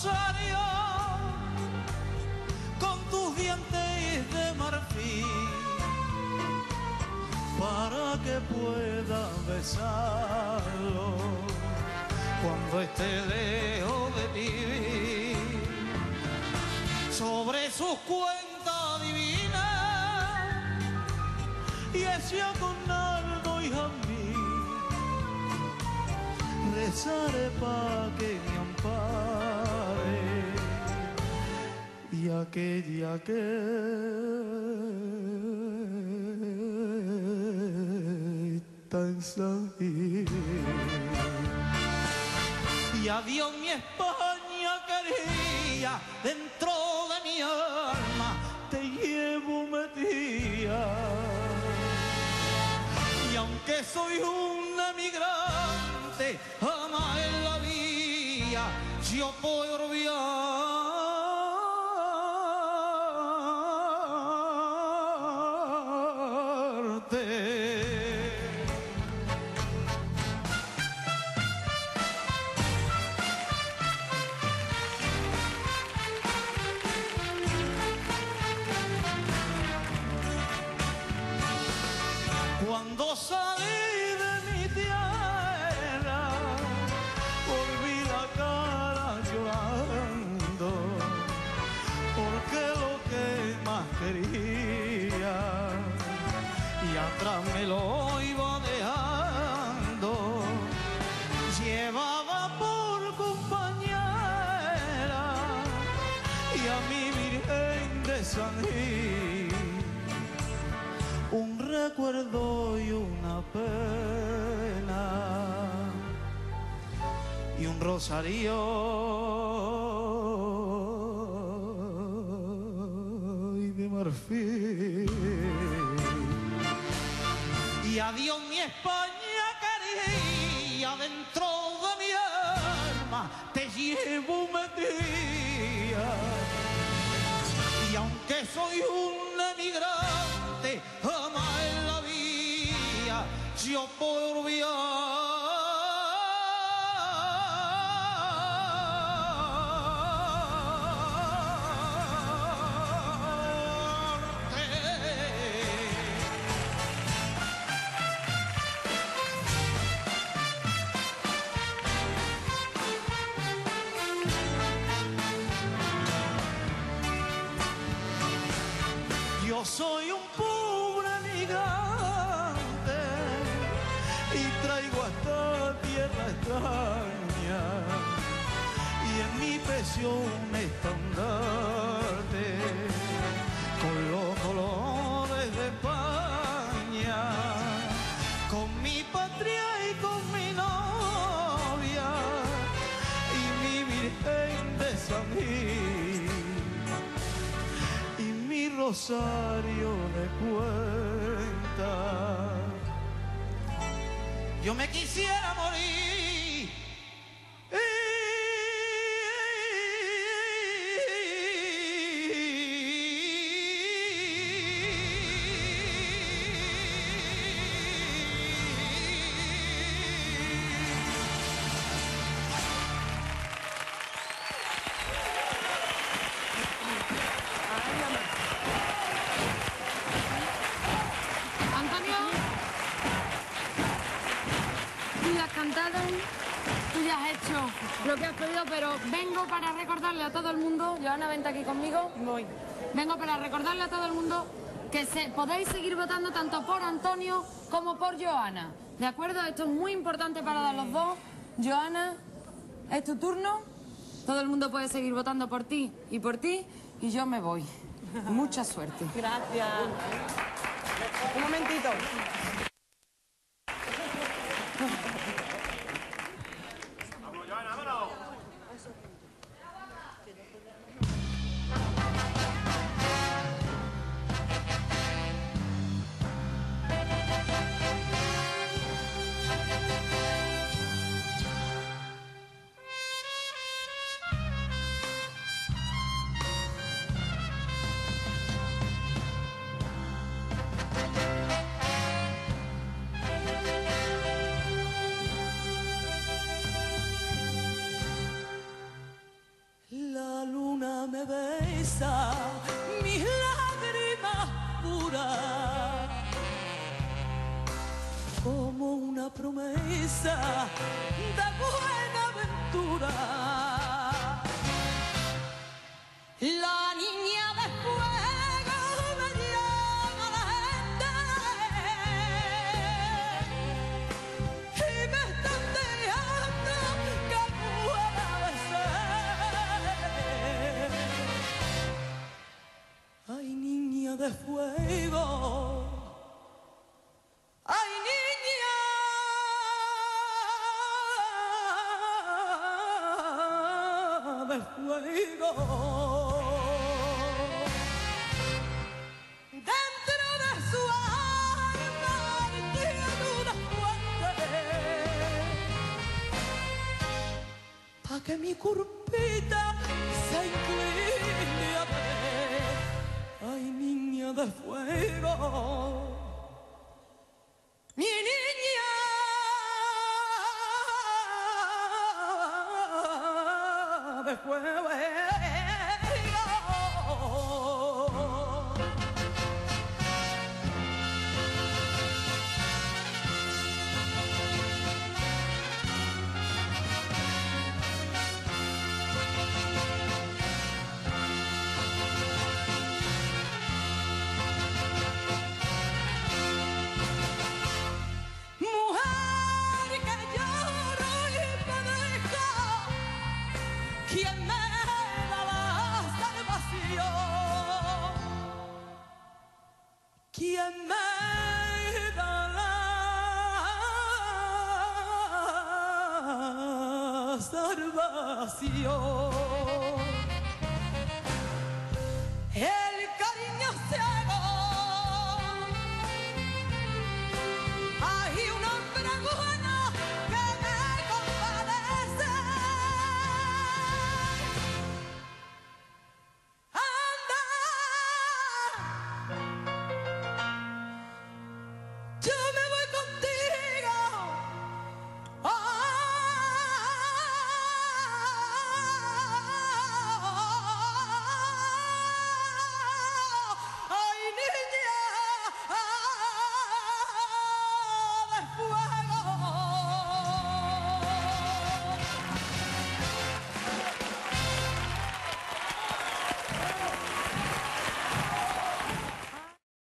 rosario con tus dientes de marfil para que pueda besarlo cuando esté lejos de ti. Sobre sus cuentas divinas y ese con algo y a mí rezaré pa' que me ampare y aquella que está en Sají. Y adiós mi España querida, dentro de mi alma te llevo metida. Y aunque soy un emigrante, jamás en la vida yo puedo olvidarte. Cuando salí de mi tierra, volví la cara llorando, porque lo que más quería y atrás me lo iba dejando. Llevaba por compañera y a mi Virgen de San Gil un recuerdo y una pena y un rosario y de marfil. Y adiós mi España querida, dentro de mi alma te llevo metida. Y aunque soy un emigrante, jamás en la vida yo puedo Yo soy un pobre migrante y traigo a esta tierra extraña y en mi pecho un estandarte con los colores de España, con mi patria y con mi novia y mi Virgen de San Gil y mi rosario de cuenta. Yo me quisiera morir cantado, tú ya has hecho lo que has pedido, pero vengo para recordarle a todo el mundo, Joana, vente aquí conmigo. Voy. Vengo para recordarle a todo el mundo que podéis seguir votando tanto por Antonio como por Joana. ¿De acuerdo? Esto es muy importante para los dos. Joana, es tu turno. Todo el mundo puede seguir votando por ti, y yo me voy. Mucha suerte. Gracias. Un momentito. promesa, mis lágrimas puras, como una promesa de buena aventura. La niña de fuego me llama la gente y me están dejando que pueda ser. Ay, niña de fuego, ay, niña de fuego. Dentro de su alma tiene una fuente, pa' que mi curpita se incline a ver. Ay, niña de fuego, mi niña de fuego. ¿Quién me da la salvación? ¿Quién me da la salvación?